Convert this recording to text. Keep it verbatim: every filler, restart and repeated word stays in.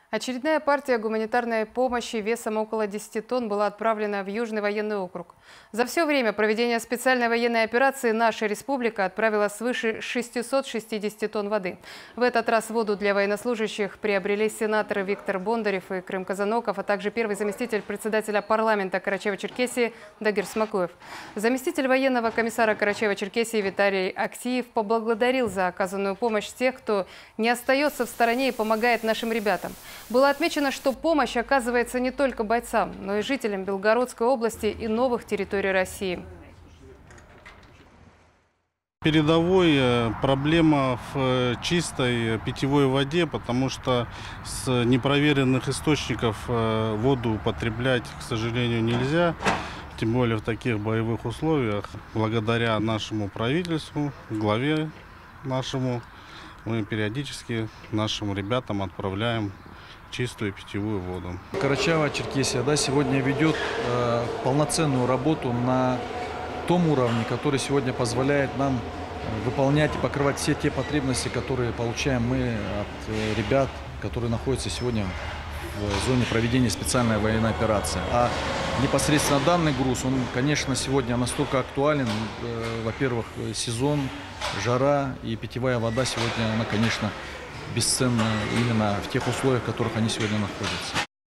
Очередная партия гуманитарной помощи весом около десяти тонн была отправлена в Южный военный округ. За все время проведения специальной военной операции наша республика отправила свыше шестисот шестидесяти тонн воды. В этот раз воду для военнослужащих приобрели сенаторы Виктор Бондарев и Крым Казаноков, а также первый заместитель председателя парламента Карачаево-Черкесии Дагир Смакуев. Заместитель военного комиссара Карачаево-Черкесии Виталий Аксиев поблагодарил за оказанную помощь тех, кто не остается в стороне и помогает нашим ребятам. Было отмечено, что помощь оказывается не только бойцам, но и жителям Белгородской области и новых территорий России. Передовой проблема в чистой питьевой воде, потому что с непроверенных источников воду употреблять, к сожалению, нельзя. Тем более в таких боевых условиях. Благодаря нашему правительству, главе нашему, мы периодически нашим ребятам отправляем чистую питьевую воду. Карачаево-Черкесия да, сегодня ведет э, полноценную работу на том уровне, который сегодня позволяет нам выполнять и покрывать все те потребности, которые получаем мы от э, ребят, которые находятся сегодня в зоне проведения специальной военной операции. А непосредственно данный груз, он, конечно, сегодня настолько актуален. Э, во-первых, сезон, жара и питьевая вода сегодня, она, конечно, бесценна именно в тех условиях, в которых они сегодня находятся.